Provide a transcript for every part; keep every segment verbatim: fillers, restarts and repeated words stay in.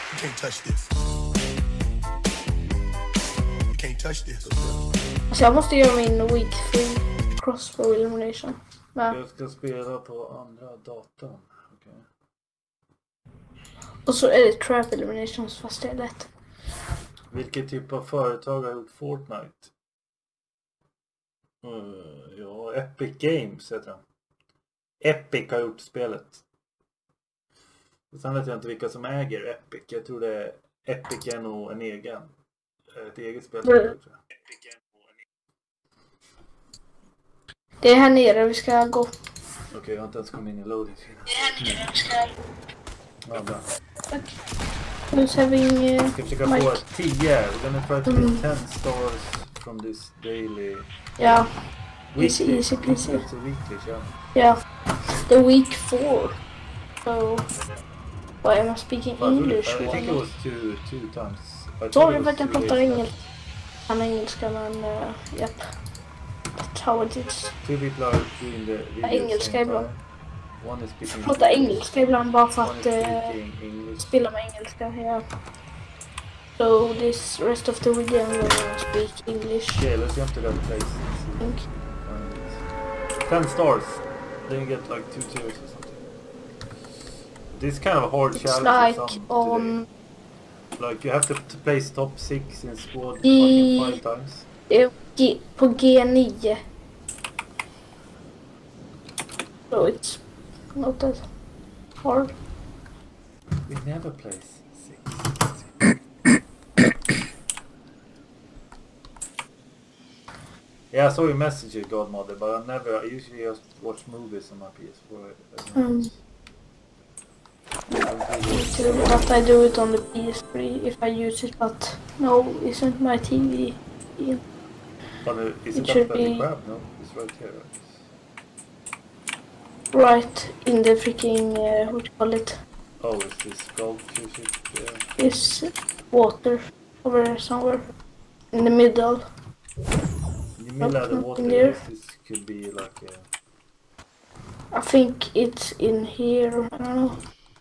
You can't touch this. You can't touch this. Så jag måste göra min week three crossbow elimination. Men... Jag ska spela på andra datorn. Okay. Och så är det trap eliminations fast det är lätt. Vilken typ av företag har gjort Fortnite? Uh, ja, Epic Games heter den. Epic har gjort spelet. Och sen vet jag inte vilka som äger Epic. Jag tror det är Epic är nog en egen. Ett eget spel. Mm. Tror jag. Det är här nere vi ska gå. Okej, okay, jag har inte ens kommit in i loading. Det är här nere vi ska gå. Ja, bra. Tack. Nu ser vi ingen... Jag ska försöka få tio. We're gonna try to get mm. ten stars from this daily. Ja. Weekly. Easy, easy, easy. It's a weekly, yeah. Yeah. The week four. So... Why am I speaking Well, English? I think it was two, two times. Sorry för att jag pratar engelska. Han är engelska men... Uh, yep. That's how it is. Two people are doing the video engelska ibland. One is speaking. Jag pratar engelska ibland bara för att uh, spela med engelska. Yeah. So this rest of the video I'm gonna speak English. Okay, let's jump to that place. Think. Ten stars. Then you get like two tiers or something. This kind of a hard it's challenge. Like on. Like you have to, to place top six in squad I... fucking five times. G på G nine. So it's not that hard. We never place six. Yeah, I saw your message, Godmother, but I never. I usually just watch movies on my P S four. Um, me too, but I do it on the P S three if I use it. But no, isn't my T V in? But uh, is it, it up should be... be grab? No, it's right here. right in the freaking uh, what do you call it? Oh, is this sculpture shit? Yeah. It's water over there somewhere in the middle. In the middle of the water, there. This could be like a... I think it's in here. I don't know.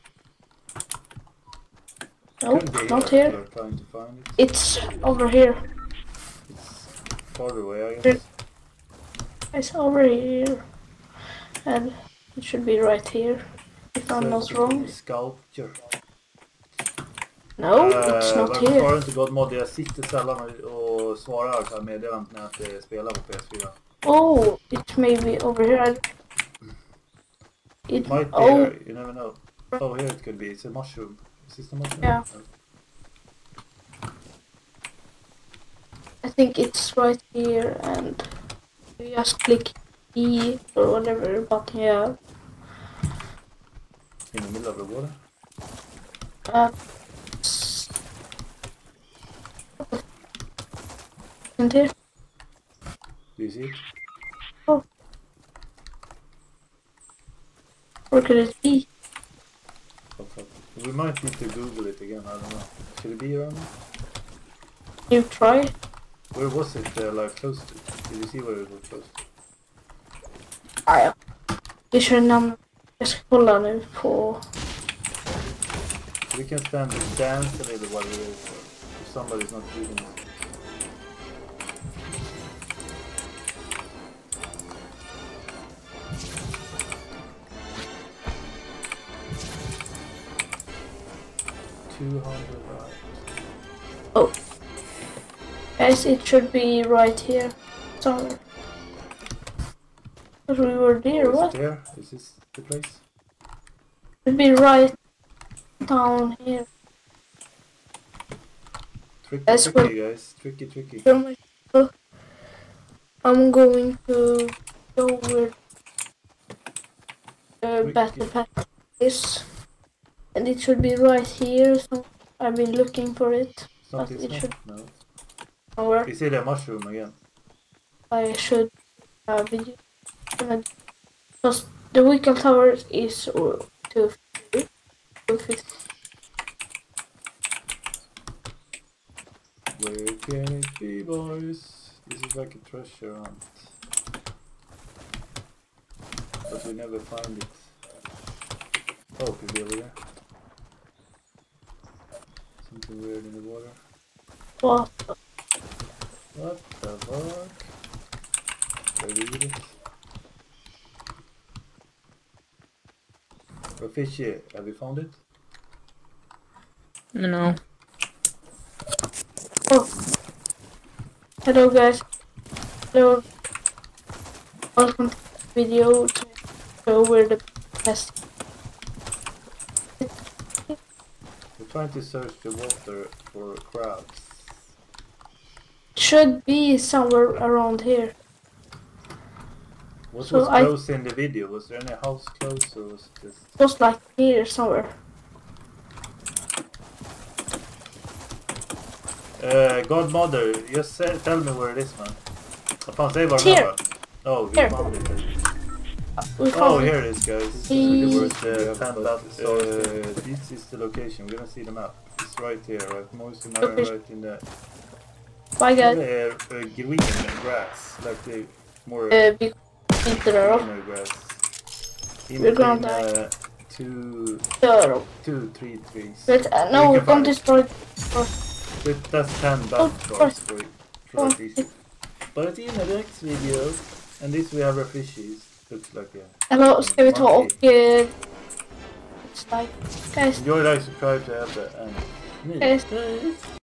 Nope, not here. Trying to find it. It's over here. It's farther away, I guess. It's over here. And it should be right here, if I'm not wrong. Sculpture. No, uh, it's not varför here. svarar inte Godmod? Jag sitter sällan och svarar så här meddelanden när jag spelar på P S four. Oh, it may be over here. It, it might be oh. here, you never know. Oh, here it could be. It's a mushroom. Is this a mushroom? Yeah. I think it's right here and you just click E or whatever button you have. In the middle of the water? Uh, isn't here? Do you see it? Oh. Where could it be? Oh, fuck. We might need to Google it again, I don't know. Should it be around there? You try? Where was it uh, like close to? Did you see where it was close to? Ah, ja. Vi kör namn. Jag ska kolla nu på... We can stand and dance a little while we wait for if somebody's not shooting us. two hundred right. Oh. Guys, it should be right here. Somewhere. But we were there, oh, what? Is there? Is this the place? It should be right down here. Tricky, That's tricky guys. Tricky, tricky. I'm going to go where the battle pack is. And it should be right here, so I've been looking for it. It's not but this it one? should No. Nowhere. Is it a mushroom again? I should have it. Because the Wickle Tower is uh, two fifty. two fifty. Where can it be, boys? This is like a treasure hunt. But we never find it. Oh, it could be over there. Something weird in the water. What? What the fuck? Can I read it? A fishy, have you found it? No. Oh. Hello guys. Hello. Welcome to the video to show where the best. We're trying to search the water for crabs. Should be somewhere around here. What So was I- close in the video? Was there any house close or was it just... Just like here somewhere. Uh, Godmother, just say, tell me where it is, man. Vad fan, säg var Here. den var. Oh, we Here. found it. We Oh, found here it. it is, guys. He- Where's the panda? Uh, this is the location. We're gonna see the map. It's right here, right? Most of my Okay. right in the... Bye guys. Uh, uh, green grass. Like the more Uh, vi inte där då. greener grass. In We're gonna between die. uh, two, Där då. two, three trees. But uh, We no, can don't find it. destroy. But that's ten Oh, bad stars for, for oh, our fishes. But in the next video, and this we have our fishes. Looks like a... Eller ska vi ta och... Uh, it's like, guys, Enjoy, like, subscribe to have the end. Guys. Guys.